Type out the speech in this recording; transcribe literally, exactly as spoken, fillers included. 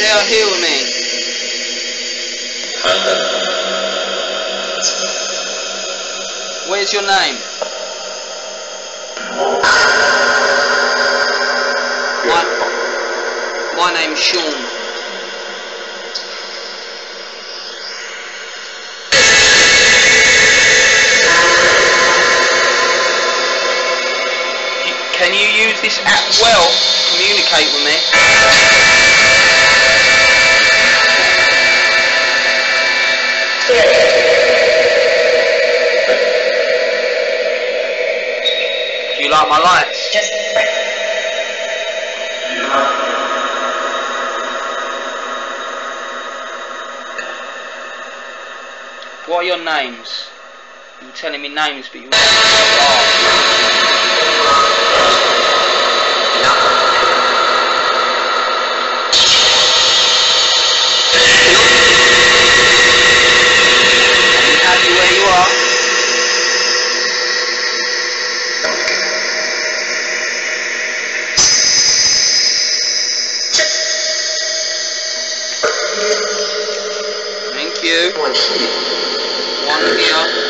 are here with me. Where's your name? My, my name's Sean. Can you use this app well to communicate with me? Do you like my lights? Just What are your names? You're telling me names, but you are. Are you happy where you are? Thank you. One here.